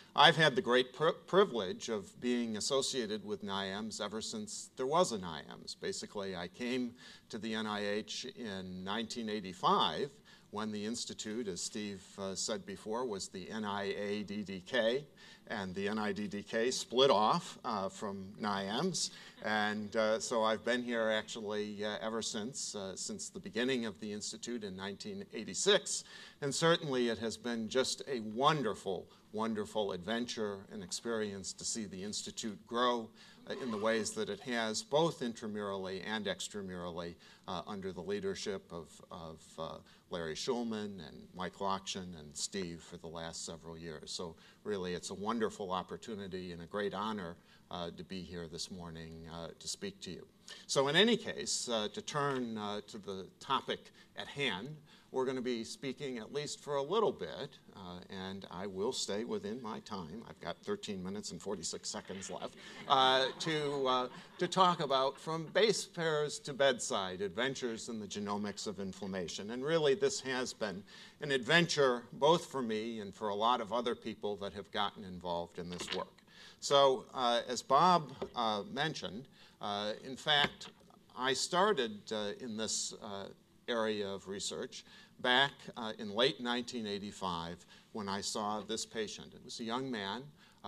I've had the great privilege of being associated with NIAMS ever since there was a NIAMS. Basically, I came to the NIH in 1985 when the Institute, as Steve said before, was the NIADDK, and the NIDDK split off from NIAMS. And so I've been here actually ever since the beginning of the Institute in 1986. And certainly it has been just a wonderful, wonderful adventure and experience to see the Institute grow in the ways that it has, both intramurally and extramurally, under the leadership of Larry Schulman and Mike Lockshin and Steve for the last several years. So really it's a wonderful opportunity and a great honor to be here this morning to speak to you. So in any case, to turn to the topic at hand, we're going to be speaking at least for a little bit, and I will stay within my time. I've got 13 minutes and 46 seconds left to talk about from base pairs to bedside, adventures in the genomics of inflammation. And really this has been an adventure both for me and for a lot of other people that have gotten involved in this work. So as Bob mentioned, in fact, I started in this area of research back in late 1985 when I saw this patient. It was a young man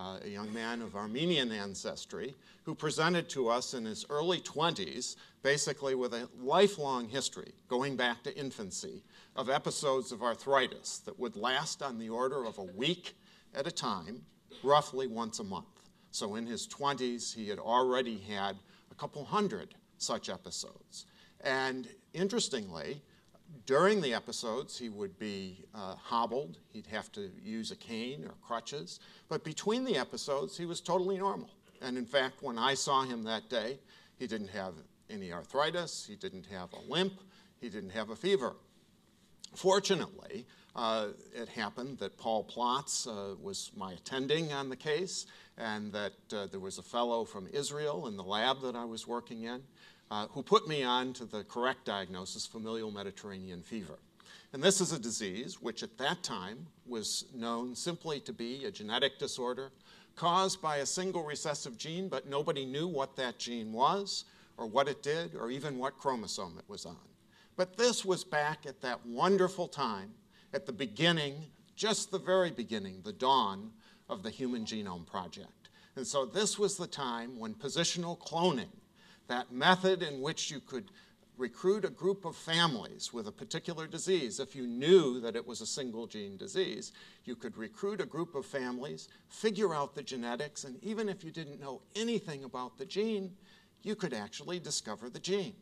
of Armenian ancestry, who presented to us in his early 20s, basically with a lifelong history, going back to infancy, of episodes of arthritis that would last on the order of a week at a time, roughly once a month. So in his 20s, he had already had a couple hundred such episodes. And interestingly, during the episodes, he would be hobbled. He'd have to use a cane or crutches. But between the episodes, he was totally normal. And in fact, when I saw him that day, he didn't have any arthritis. He didn't have a limp. He didn't have a fever. Fortunately, it happened that Paul Plotz was my attending on the case, and that there was a fellow from Israel in the lab that I was working in who put me on to the correct diagnosis, Familial Mediterranean Fever. And this is a disease which at that time was known simply to be a genetic disorder caused by a single recessive gene, but nobody knew what that gene was or what it did or even what chromosome it was on. But this was back at that wonderful time, at the beginning, just the very beginning, the dawn of the Human Genome Project. And so this was the time when positional cloning, that method in which you could recruit a group of families with a particular disease. If you knew that it was a single gene disease, you could recruit a group of families, figure out the genetics, and even if you didn't know anything about the gene, you could actually discover the gene.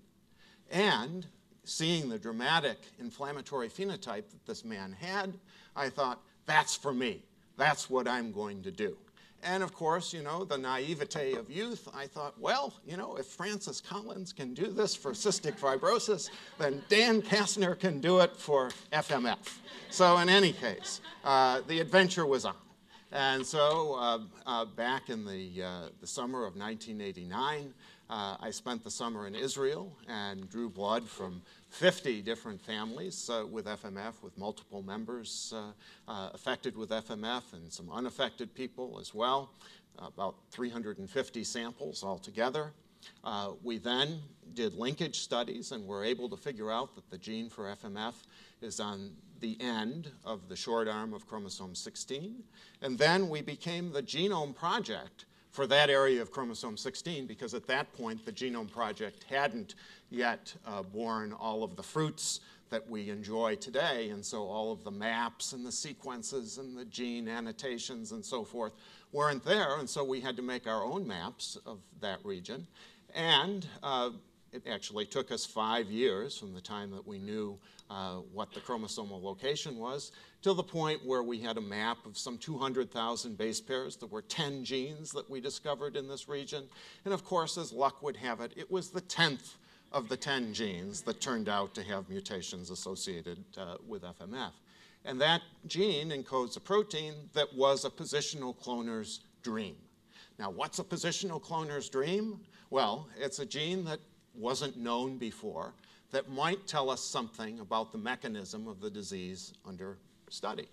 And seeing the dramatic inflammatory phenotype that this man had, I thought, that's for me. That's what I'm going to do. And of course, you know, the naivete of youth, I thought, well, you know, if Francis Collins can do this for cystic fibrosis, then Dan Kastner can do it for FMF. So in any case, the adventure was on. And so back in the summer of 1989, I spent the summer in Israel and drew blood from 50 different families with FMF, with multiple members affected with FMF and some unaffected people as well, about 350 samples altogether. We then did linkage studies and were able to figure out that the gene for FMF is on the end of the short arm of chromosome 16. And then we became the Genome Project for that area of chromosome 16, because at that point the Genome Project hadn't yet borne all of the fruits that we enjoy today, and so all of the maps and the sequences and the gene annotations and so forth weren't there, and so we had to make our own maps of that region. And it actually took us 5 years from the time that we knew what the chromosomal location was till the point where we had a map of some 200,000 base pairs. There were 10 genes that we discovered in this region. And of course, as luck would have it, it was the 10th of the 10 genes that turned out to have mutations associated with FMF. And that gene encodes a protein that was a positional cloner's dream. Now, what's a positional cloner's dream? Well, it's a gene that wasn't known before that might tell us something about the mechanism of the disease under study.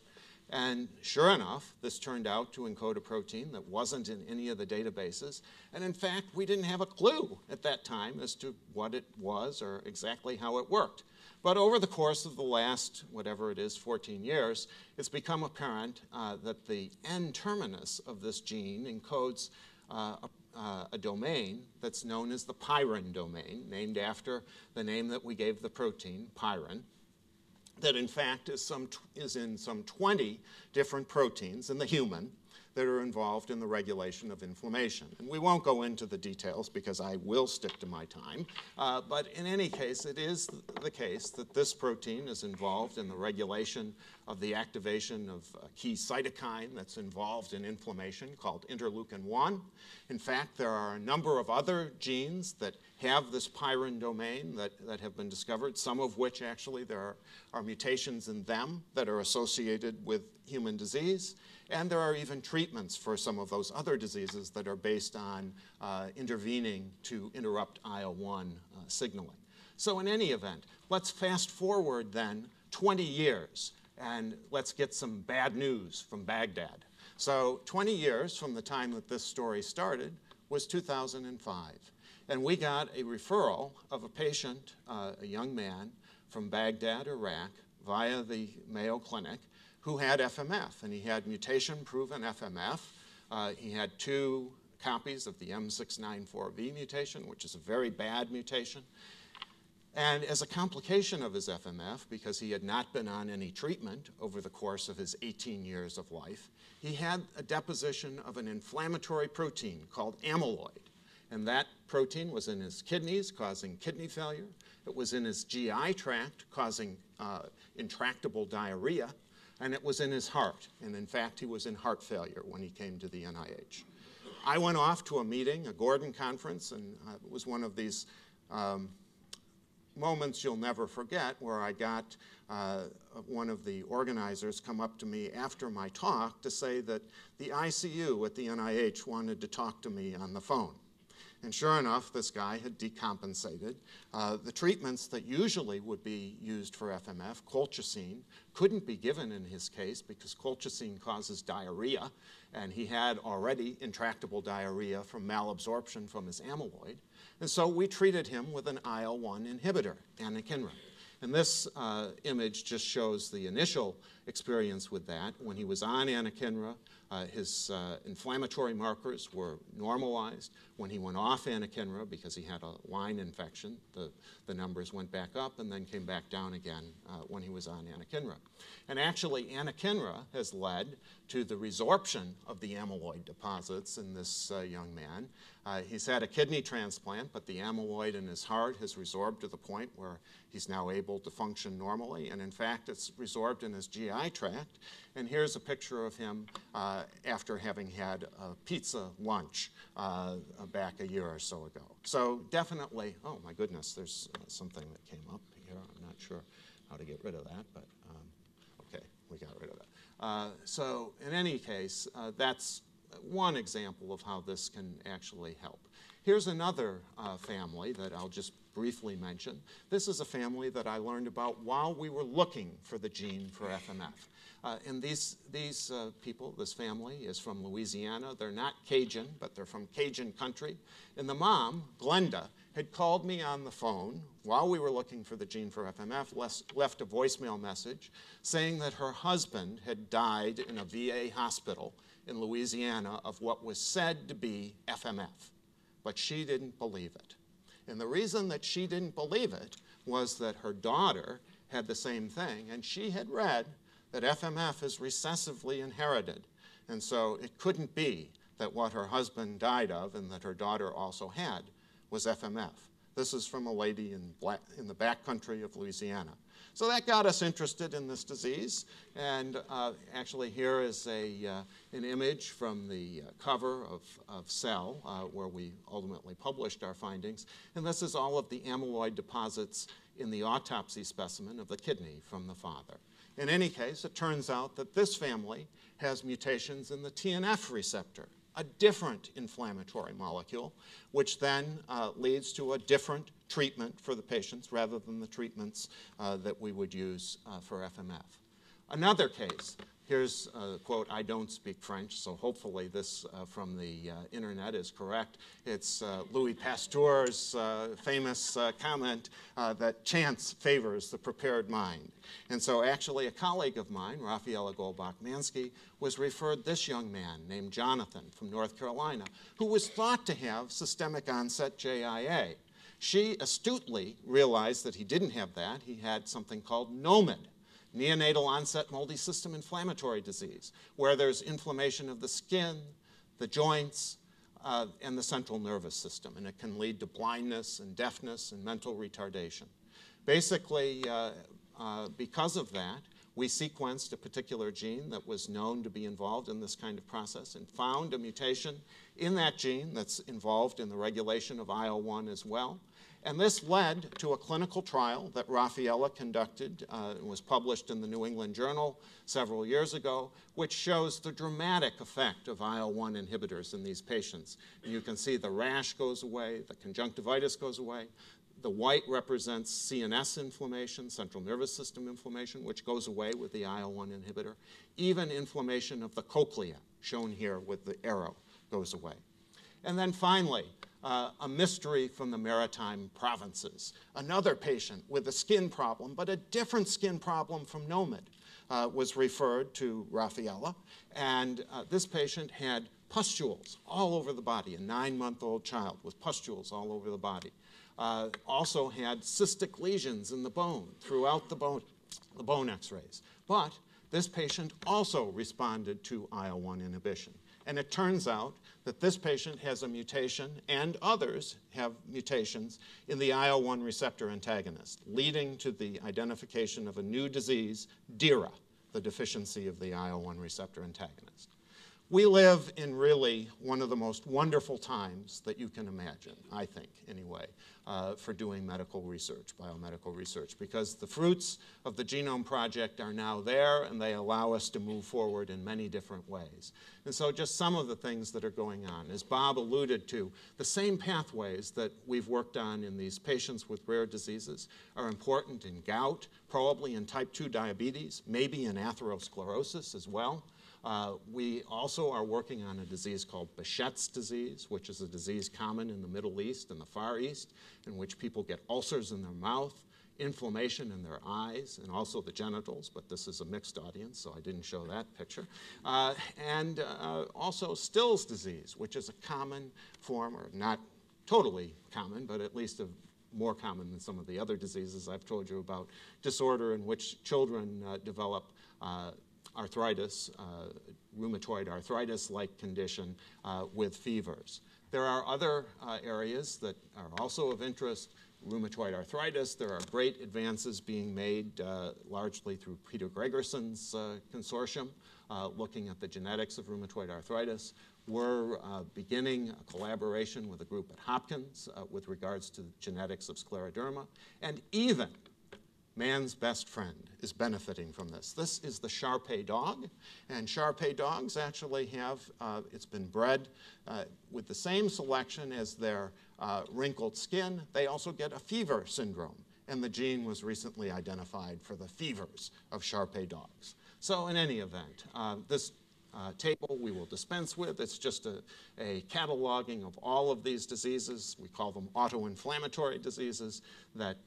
And sure enough, this turned out to encode a protein that wasn't in any of the databases. And in fact, we didn't have a clue at that time as to what it was or exactly how it worked. But over the course of the last, whatever it is, 14 years, it's become apparent that the N-terminus of this gene encodes a domain that's known as the pyrin domain, named after the name that we gave the protein, pyrin, that in fact is in some 20 different proteins in the human that are involved in the regulation of inflammation. And we won't go into the details because I will stick to my time. But in any case, it is the case that this protein is involved in the regulation of the activation of a key cytokine that's involved in inflammation called interleukin-1. In fact, there are a number of other genes that have this pyrin domain that have been discovered, some of which actually there are mutations in them that are associated with human disease. And there are even treatments for some of those other diseases that are based on intervening to interrupt IL-1 signaling. So in any event, let's fast forward then 20 years and let's get some bad news from Baghdad. So 20 years from the time that this story started was 2005. And we got a referral of a patient, a young man from Baghdad, Iraq, via the Mayo Clinic, who had FMF, and he had mutation-proven FMF. He had 2 copies of the M694V mutation, which is a very bad mutation. And as a complication of his FMF, because he had not been on any treatment over the course of his 18 years of life, he had a deposition of an inflammatory protein called amyloid. And that protein was in his kidneys, causing kidney failure. It was in his GI tract, causing intractable diarrhea. And it was in his heart. And in fact, he was in heart failure when he came to the NIH. I went off to a meeting, a Gordon conference, and it was one of these moments you'll never forget where I got one of the organizers come up to me after my talk to say that the ICU at the NIH wanted to talk to me on the phone. And sure enough, this guy had decompensated. The treatments that usually would be used for FMF, colchicine, couldn't be given in his case because colchicine causes diarrhea, and he had already intractable diarrhea from malabsorption from his amyloid. And so we treated him with an IL-1 inhibitor, anakinra. And this image just shows the initial experience with that. When he was on anakinra, his inflammatory markers were normalized. When he went off anakinra, because he had a line infection, the numbers went back up and then came back down again when he was on anakinra. And actually, anakinra has led to the resorption of the amyloid deposits in this young man. He's had a kidney transplant, but the amyloid in his heart has resorbed to the point where he's now able to function normally. And in fact, it's resorbed in his GI tract. And here's a picture of him after having had a pizza lunch back a year or so ago. So definitely, oh my goodness, there's something that came up here. I'm not sure how to get rid of that, but okay, we got rid of that. So in any case, that's one example of how this can actually help. Here's another family that I'll just briefly mention. This is a family that I learned about while we were looking for the gene for FMF. And these people, this family, is from Louisiana. They're not Cajun, but they're from Cajun country. And the mom, Glenda, had called me on the phone while we were looking for the gene for FMF, left a voicemail message saying that her husband had died in a VA hospital in Louisiana of what was said to be FMF. But she didn't believe it. And the reason that she didn't believe it was that her daughter had the same thing, and she had read that FMF is recessively inherited. And so it couldn't be that what her husband died of and that her daughter also had was FMF. This is from a lady in the backcountry of Louisiana. So that got us interested in this disease. And actually here is an image from the cover of Cell, where we ultimately published our findings. And this is all of the amyloid deposits in the autopsy specimen of the kidney from the father. In any case, it turns out that this family has mutations in the TNF receptor, a different inflammatory molecule, which then leads to a different treatment for the patients rather than the treatments that we would use for FMF. Another case. Here's a quote, "I don't speak French," so hopefully this from the internet is correct. It's Louis Pasteur's famous comment that chance favors the prepared mind. And so actually a colleague of mine, Rafaela Goldbach-Mansky, was referred this young man named Jonathan from North Carolina, who was thought to have systemic onset JIA. She astutely realized that he didn't have that. He had something called NOMID, neonatal onset multisystem inflammatory disease, where there's inflammation of the skin, the joints, and the central nervous system, and it can lead to blindness and deafness and mental retardation. Basically, because of that, we sequenced a particular gene that was known to be involved in this kind of process and found a mutation in that gene that's involved in the regulation of IL-1 as well. And this led to a clinical trial that Rafaela conducted and was published in the New England Journal several years ago, which shows the dramatic effect of IL-1 inhibitors in these patients. And you can see the rash goes away, the conjunctivitis goes away. The white represents CNS inflammation, central nervous system inflammation, which goes away with the IL-1 inhibitor. Even inflammation of the cochlea, shown here with the arrow, goes away. And then finally, a mystery from the Maritime provinces. Another patient with a skin problem, but a different skin problem from NOMID, was referred to Rafaela. And this patient had pustules all over the body, a 9-month-old child with pustules all over the body. Also had cystic lesions in the bone throughout the bone x-rays. But this patient also responded to IL-1 inhibition. And it turns out that this patient has a mutation, and others have mutations, in the IL-1 receptor antagonist, leading to the identification of a new disease, DIRA, the deficiency of the IL-1 receptor antagonist. We live in really one of the most wonderful times that you can imagine, I think, anyway, for doing medical research, biomedical research, because the fruits of the Genome Project are now there, and they allow us to move forward in many different ways. And so just some of the things that are going on. As Bob alluded to, the same pathways that we've worked on in these patients with rare diseases are important in gout, probably in type 2 diabetes, maybe in atherosclerosis as well. We also are working on a disease called Behçet's disease, which is a disease common in the Middle East and the Far East, in which people get ulcers in their mouth, inflammation in their eyes, and also the genitals, but this is a mixed audience, so I didn't show that picture. And also Still's disease, which is a common form, or not totally common, but at least more common than some of the other diseases I've told you about, disorder in which children develop arthritis, rheumatoid arthritis-like condition with fevers. There are other areas that are also of interest. Rheumatoid arthritis, there are great advances being made largely through Peter Gregerson's consortium looking at the genetics of rheumatoid arthritis. We're beginning a collaboration with a group at Hopkins with regards to the genetics of scleroderma, and even man's best friend is benefiting from this. This is the Shar-Pei dog, and Shar-Pei dogs actually have, it's been bred with the same selection as their wrinkled skin. They also get a fever syndrome, and the gene was recently identified for the fevers of Shar-Pei dogs. So in any event, this table we will dispense with. It's just a cataloging of all of these diseases. We call them autoinflammatory diseases that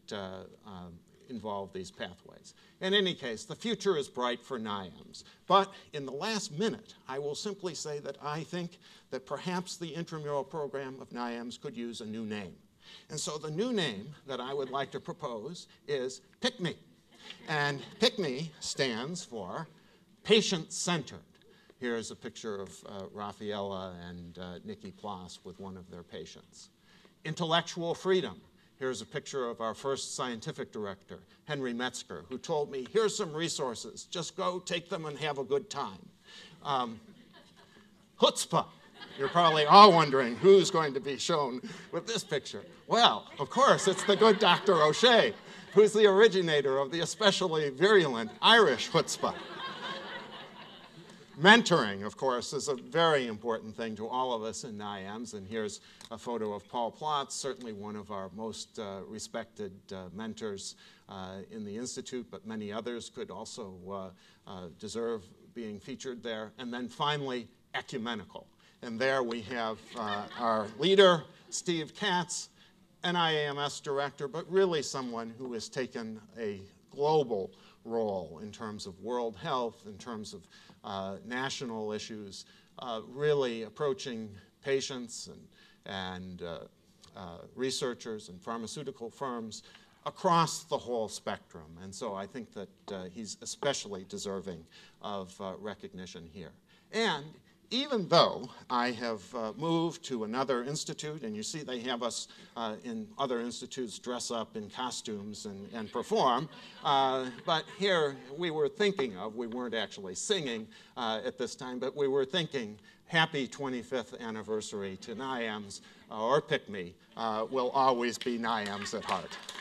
involve these pathways. In any case, the future is bright for NIAMS. But in the last minute, I will simply say that I think that perhaps the intramural program of NIAMS could use a new name. And so the new name that I would like to propose is PICME. And PICME stands for patient-centered. Here's a picture of Rafaela and Nikki Ploss with one of their patients. Intellectual freedom. Here's a picture of our first scientific director, Henry Metzger, who told me, here's some resources. Just go, take them, and have a good time. Chutzpah. You're probably all wondering who's going to be shown with this picture. Well, of course, it's the good Dr. O'Shea, who's the originator of the especially virulent Irish chutzpah. Mentoring, of course, is a very important thing to all of us in NIAMS, and here's a photo of Paul Plotz, certainly one of our most respected mentors in the Institute, but many others could also deserve being featured there. And then finally, Ecumenical. And there we have our leader, Steve Katz, an IAMS director, but really someone who has taken a global role in terms of world health, in terms of national issues, really approaching patients and researchers and pharmaceutical firms across the whole spectrum. And so I think that he's especially deserving of recognition here. And even though I have moved to another institute, and you see they have us in other institutes dress up in costumes and perform, but here we were thinking of, we weren't actually singing at this time, but we were thinking happy 25th anniversary to NIAMS, or PICME will always be NIAMS at heart.